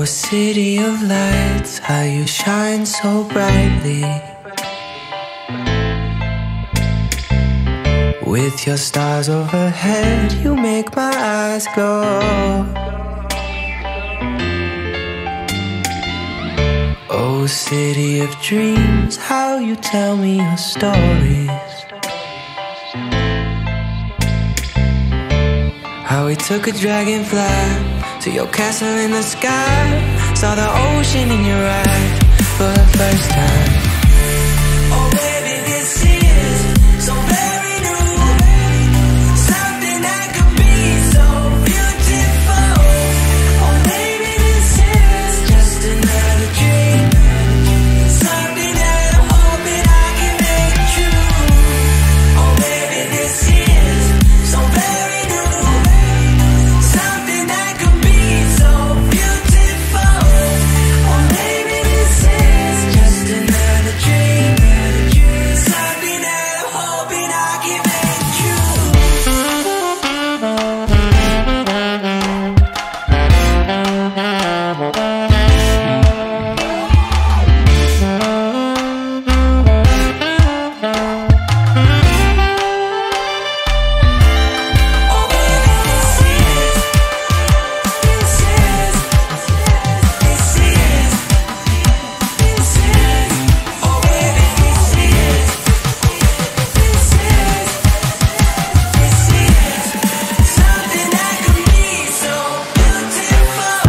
city of lights, how you shine so brightly. With your stars overhead, you make my eyes glow. Oh, city of dreams, how you tell me your stories. How we took a dragonfly to your castle in the sky, saw the ocean in your eyes for the first time. Oh baby, this is so very new, something that could be so beautiful. Oh baby, this is just another dream, something that I'm hoping I can make true. Oh baby, this is so very new, something that could be so beautiful. Oh baby, this is just another dream, something that I'm hoping I can make true. Oh baby, this is, oh baby, this is, something that could be so beautiful.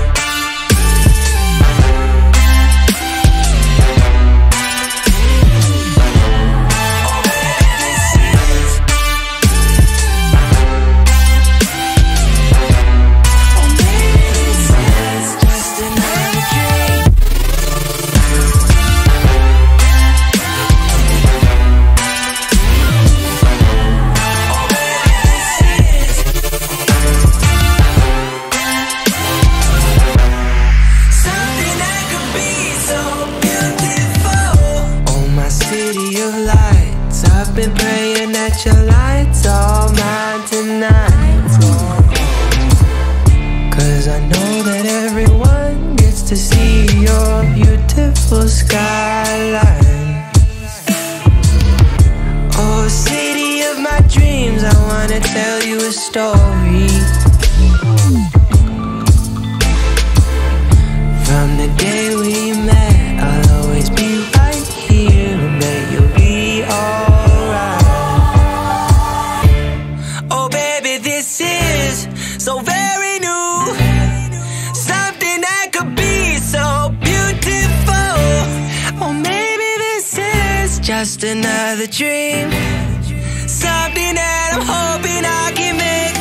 Just another dream. Something that could be so beautiful. Oh, my city of lights, I've been praying that your lights all mine tonight. 'Cause I know that everyone gets to see your beautiful skyline. Oh, city of my dreams, I wanna tell you a story. From the day we met, I'll always be right here, and that you'll be alright. Oh baby, this is so very new, something that could be so beautiful. Oh maybe this is just another dream, something that I'm hoping I can make